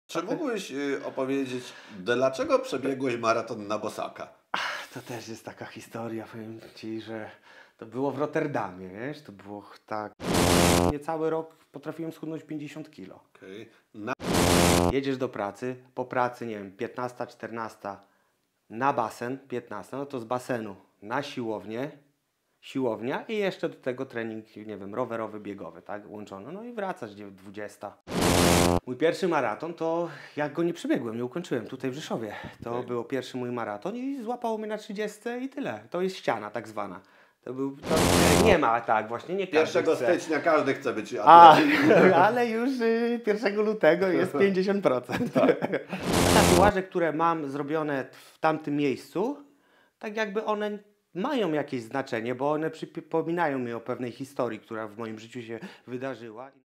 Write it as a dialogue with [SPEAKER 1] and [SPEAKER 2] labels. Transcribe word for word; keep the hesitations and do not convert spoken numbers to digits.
[SPEAKER 1] Czy mógłbyś y, opowiedzieć, dlaczego przebiegłeś maraton na bosaka?
[SPEAKER 2] To też jest taka historia, powiem Ci, że to było w Rotterdamie, wiesz, to było tak... Niecały rok potrafiłem schudnąć pięćdziesiąt kilo.
[SPEAKER 1] Okej. Na...
[SPEAKER 2] Jedziesz do pracy, po pracy, nie wiem, piętnasta, czternasta na basen, piętnasta, no to z basenu na siłownię, siłownia i jeszcze do tego trening, nie wiem, rowerowy, biegowy, tak, łączono, no i wracasz gdzie dwudziesta. Mój pierwszy maraton to, jak go nie przebiegłem, nie ukończyłem tutaj w Rzeszowie. To
[SPEAKER 1] Okej.
[SPEAKER 2] był pierwszy mój maraton i złapało mnie na trzydziestce i tyle. To jest ściana tak zwana. To był, to nie ma tak właśnie, nie każdy
[SPEAKER 1] pierwszego
[SPEAKER 2] chce.
[SPEAKER 1] stycznia każdy chce być
[SPEAKER 2] A,
[SPEAKER 1] atletą.
[SPEAKER 2] ale już y, pierwszego lutego jest pięćdziesiąt procent. Tatuaże, które mam zrobione w tamtym miejscu, tak jakby one mają jakieś znaczenie, bo one przypominają mi o pewnej historii, która w moim życiu się wydarzyła.